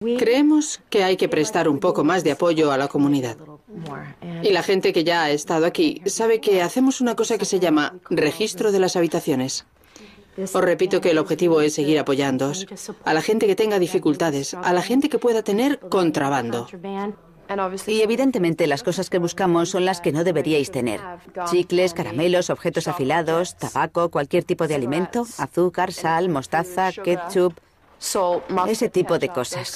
Creemos que hay que prestar un poco más de apoyo a la comunidad. Y la gente que ya ha estado aquí sabe que hacemos una cosa que se llama registro de las habitaciones. Os repito que el objetivo es seguir apoyándoos. A la gente que tenga dificultades, a la gente que pueda tener contrabando. Y evidentemente las cosas que buscamos son las que no deberíais tener. Chicles, caramelos, objetos afilados, tabaco, cualquier tipo de alimento, azúcar, sal, mostaza, ketchup, ese tipo de cosas.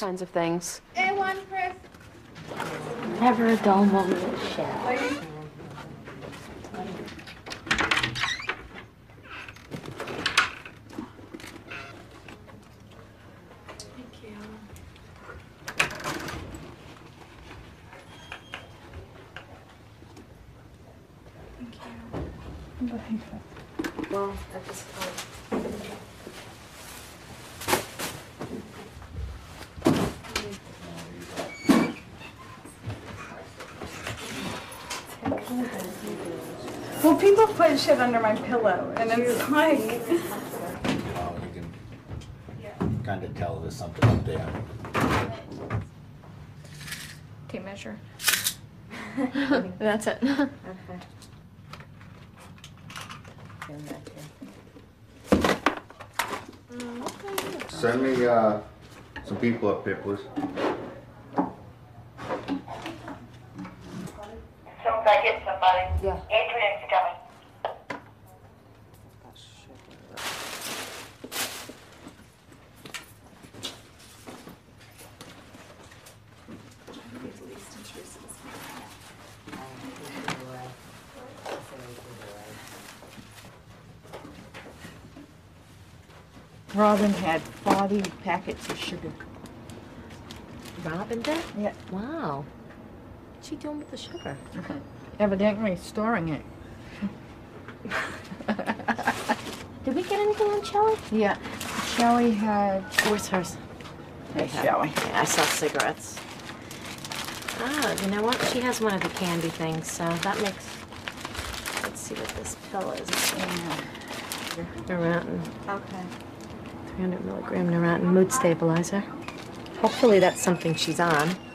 Well, people put shit under my pillow, and it's like... Well, you can kind of tell there's something up there. Tape measure. That's it. Okay. Send me some people up here, please. As soon as I get somebody. Yeah. Adrian's coming. Robin had 40 packets of sugar. Robin did? Yeah. Wow. What's she doing with the sugar? Evidently storing it. Did we get anything on Shelley? Yeah. Shelley had... Where's hers? Hey, Shelley. Yeah, I saw cigarettes. Ah, you know what? She has one of the candy things, so that makes... Let's see what this pill is. Neurontin. Okay. 300 milligram Neurontin mood stabilizer. Hopefully that's something she's on.